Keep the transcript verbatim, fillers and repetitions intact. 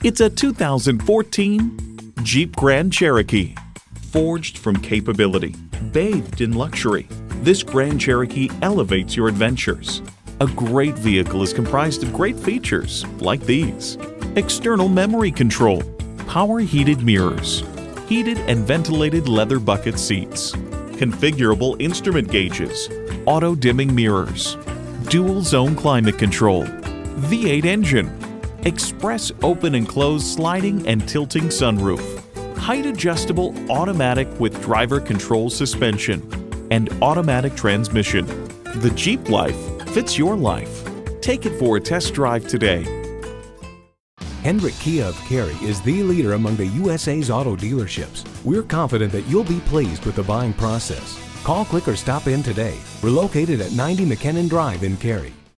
It's a two thousand fourteen Jeep Grand Cherokee. Forged from capability, bathed in luxury, this Grand Cherokee elevates your adventures. A great vehicle is comprised of great features like these: external memory control, power heated mirrors, heated and ventilated leather bucket seats, configurable instrument gauges, auto dimming mirrors, dual zone climate control, V eight engine, express open and close sliding and tilting sunroof, height adjustable automatic with driver control suspension, and automatic transmission. The Jeep life fits your life. Take it for a test drive today. Hendrick Kia of Cary is the leader among the U S A's auto dealerships. We're confident that you'll be pleased with the buying process. Call, click, or stop in today. We're located at ninety McKinnon Drive in Cary.